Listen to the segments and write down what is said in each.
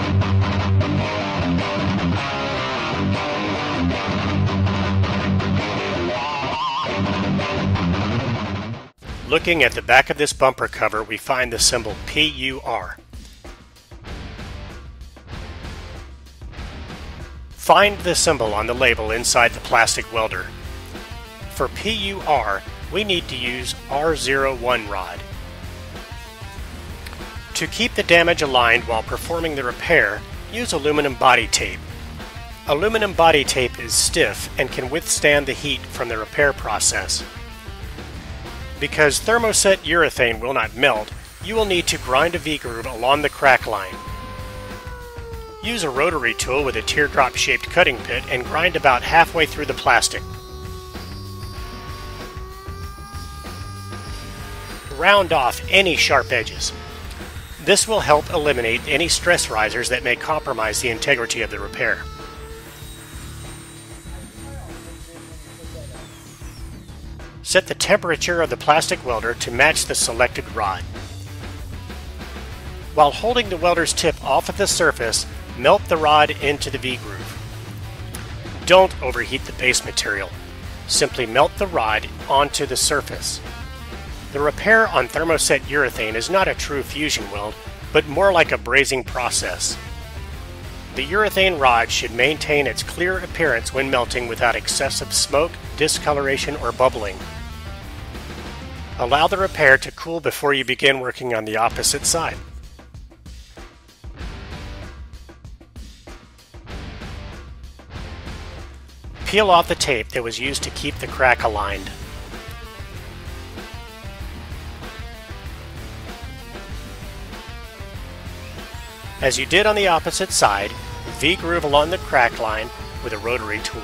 Looking at the back of this bumper cover, we find the symbol PUR. Find the symbol on the label inside the plastic welder. For PUR, we need to use R01 rod. To keep the damage aligned while performing the repair, use aluminum body tape. Aluminum body tape is stiff and can withstand the heat from the repair process. Because thermoset urethane will not melt, you will need to grind a V-groove along the crack line. Use a rotary tool with a teardrop-shaped cutting pit and grind about halfway through the plastic. Round off any sharp edges. This will help eliminate any stress risers that may compromise the integrity of the repair. Set the temperature of the plastic welder to match the selected rod. While holding the welder's tip off of the surface, melt the rod into the V-groove. Don't overheat the base material. Simply melt the rod onto the surface. The repair on thermoset urethane is not a true fusion weld, but more like a brazing process. The urethane rod should maintain its clear appearance when melting without excessive smoke, discoloration, or bubbling. Allow the repair to cool before you begin working on the opposite side. Peel off the tape that was used to keep the crack aligned. As you did on the opposite side, V-groove along the crack line with a rotary tool.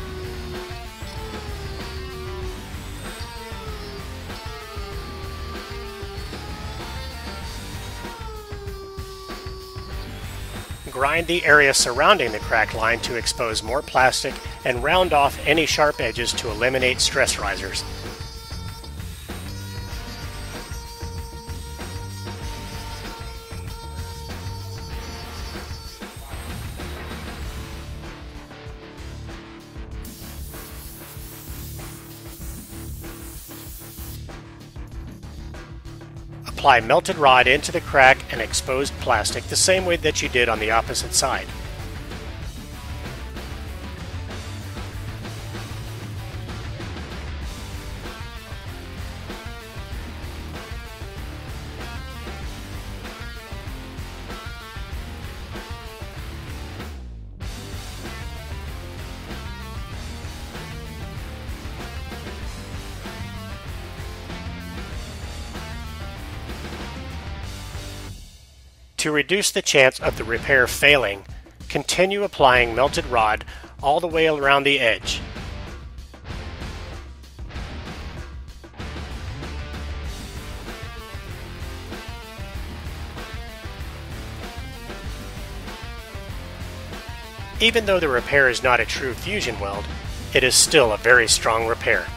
Grind the area surrounding the crack line to expose more plastic and round off any sharp edges to eliminate stress risers. Apply melted rod into the crack and exposed plastic the same way that you did on the opposite side. To reduce the chance of the repair failing, continue applying melted rod all the way around the edge. Even though the repair is not a true fusion weld, it is still a very strong repair.